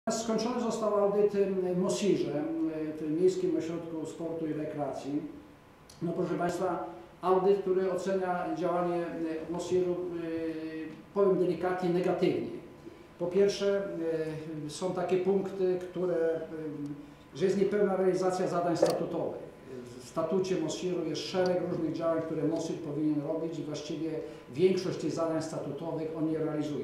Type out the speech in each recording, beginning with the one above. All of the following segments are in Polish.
Skończony został audyt w Mosirze, w Miejskim Ośrodku Sportu i Rekreacji. No proszę Państwa, audyt, który ocenia działanie Mosiru, powiem delikatnie, negatywnie. Po pierwsze, są takie punkty, że jest niepełna realizacja zadań statutowych. W statucie Mosiru jest szereg różnych działań, które Mosir powinien robić i właściwie większość tych zadań statutowych on nie realizuje.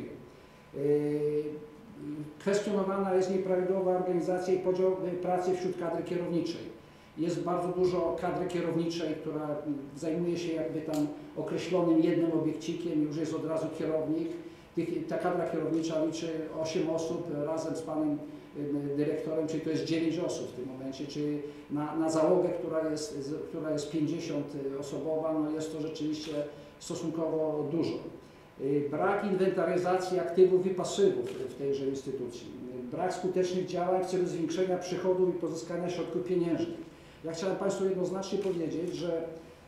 Kwestionowana jest nieprawidłowa organizacja i podział pracy wśród kadry kierowniczej. Jest bardzo dużo kadry kierowniczej, która zajmuje się jakby tam określonym jednym obiekcikiem, już jest od razu kierownik. Ta kadra kierownicza liczy 8 osób razem z panem dyrektorem, czyli to jest 9 osób w tym momencie, czyli na załogę, która jest 50-osobowa, no jest to rzeczywiście stosunkowo dużo. Brak inwentaryzacji aktywów i pasywów w tejże instytucji. Brak skutecznych działań w celu zwiększenia przychodów i pozyskania środków pieniężnych. Ja chciałem Państwu jednoznacznie powiedzieć, że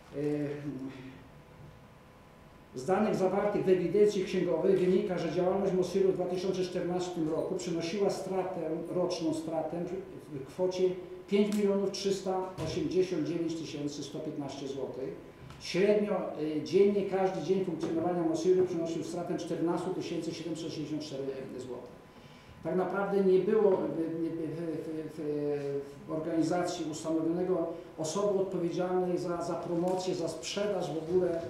z danych zawartych w ewidencji księgowej wynika, że działalność Mosiru w 2014 roku przynosiła roczną stratę w kwocie 5 389 115 zł. Średnio dziennie każdy dzień funkcjonowania Mosiru przynosił stratę 14 764 zł. Tak naprawdę nie było w organizacji ustanowionego osoby odpowiedzialnej za promocję, za sprzedaż, w ogóle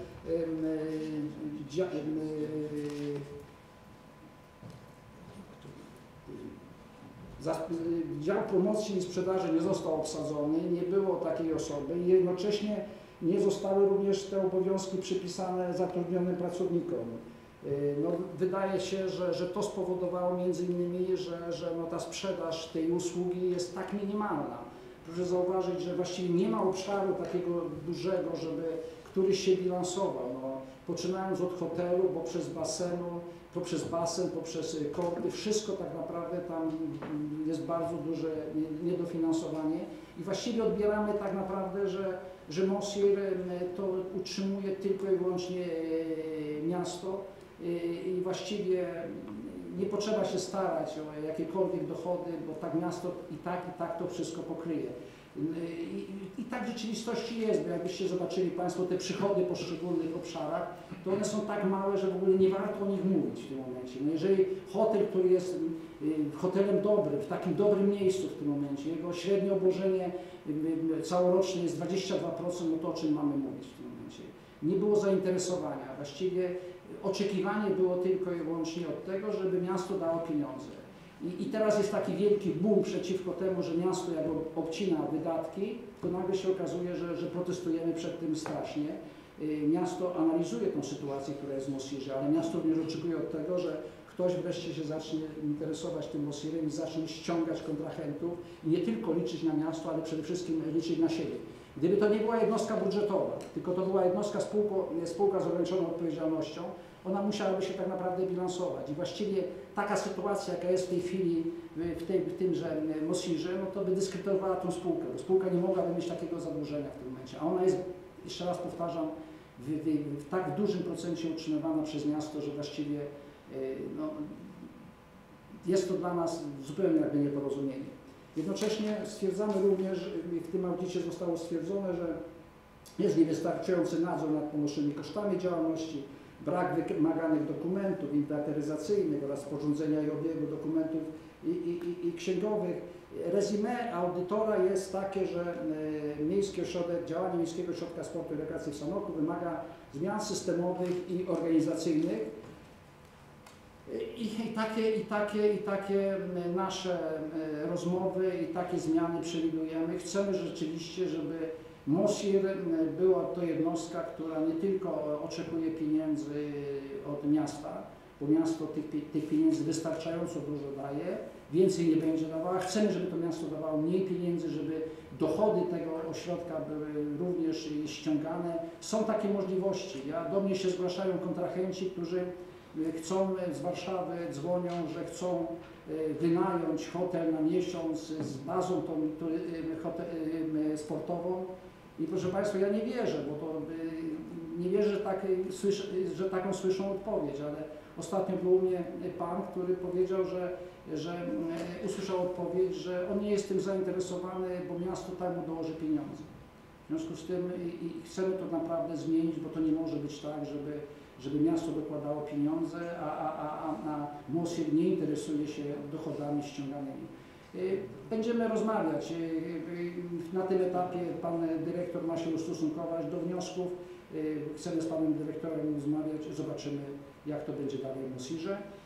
dział promocji i sprzedaży nie został obsadzony, nie było takiej osoby i jednocześnie nie zostały również te obowiązki przypisane zatrudnionym pracownikom. No, wydaje się, że to spowodowało między innymi, że no, ta sprzedaż tej usługi jest tak minimalna. Proszę zauważyć, że właściwie nie ma obszaru takiego dużego, żeby któryś się bilansował. No, poczynając od hotelu, poprzez basen, poprzez korty, wszystko tak naprawdę tam jest bardzo duże niedofinansowanie i właściwie odbieramy tak naprawdę, że Mosir to utrzymuje tylko i wyłącznie miasto i właściwie nie potrzeba się starać o jakiekolwiek dochody, bo tak miasto i tak to wszystko pokryje. I tak w rzeczywistości jest, bo jakbyście zobaczyli Państwo te przychody w poszczególnych obszarach, to one są tak małe, że w ogóle nie warto o nich mówić w tym momencie. No jeżeli hotel, który jest hotelem dobrym, w takim dobrym miejscu w tym momencie, jego średnie obłożenie całoroczne jest 22%, no to o czym mamy mówić w tym momencie? Nie było zainteresowania, właściwie oczekiwanie było tylko i wyłącznie od tego, żeby miasto dało pieniądze. I teraz jest taki wielki boom przeciwko temu, że miasto jak obcina wydatki, to nagle się okazuje, że protestujemy przed tym strasznie. Miasto analizuje tą sytuację, która jest w Mosirze, ale miasto również oczekuje od tego, że ktoś wreszcie się zacznie interesować tym Mosirem i zacznie ściągać kontrahentów i nie tylko liczyć na miasto, ale przede wszystkim liczyć na siebie. Gdyby to nie była jednostka budżetowa, tylko to była jednostka spółka z ograniczoną odpowiedzialnością, ona musiałaby się tak naprawdę bilansować. I właściwie taka sytuacja, jaka jest w tej chwili w tymże Mosirze, no to by dyskredytowała tą spółkę, bo spółka nie mogłaby mieć takiego zadłużenia w tym momencie. A ona jest, jeszcze raz powtarzam, w tak dużym procencie utrzymywana przez miasto, że właściwie no, jest to dla nas zupełnie jakby nieporozumienie. Jednocześnie stwierdzamy również, w tym audycie zostało stwierdzone, że jest niewystarczający nadzór nad ponoszonymi kosztami działalności, brak wymaganych dokumentów inwentaryzacyjnych oraz sporządzenia i obiegu dokumentów i księgowych. Rezumé audytora jest takie, że działanie Miejskiego Ośrodka Sportu i Rekreacji w Sanoku wymaga zmian systemowych i organizacyjnych. I takie nasze rozmowy i takie zmiany przewidujemy. Chcemy rzeczywiście, żeby Mosir była to jednostka, która nie tylko oczekuje pieniędzy od miasta, bo miasto tych pieniędzy wystarczająco dużo daje, więcej nie będzie dawała. Chcemy, żeby to miasto dawało mniej pieniędzy, żeby dochody tego ośrodka były również ściągane. Są takie możliwości. Do mnie się zgłaszają kontrahenci, którzy chcą z Warszawy, dzwonią, że chcą wynająć hotel na miesiąc z bazą sportową. I proszę Państwa, ja nie wierzę, bo to nie wierzę, że taką słyszą odpowiedź, ale Ostatnio był u mnie pan, który powiedział, że usłyszał odpowiedź, że on nie jest tym zainteresowany, bo miasto tak mu dołoży pieniądze. W związku z tym i chcemy to naprawdę zmienić, bo to nie może być tak, żeby miasto dokładało pieniądze, a MOSIR nie interesuje się dochodami ściąganymi. Będziemy rozmawiać. Na tym etapie pan dyrektor ma się ustosunkować do wniosków. Chcemy z panem dyrektorem rozmawiać, zobaczymy, jak to będzie dalej w MOSIR-ze.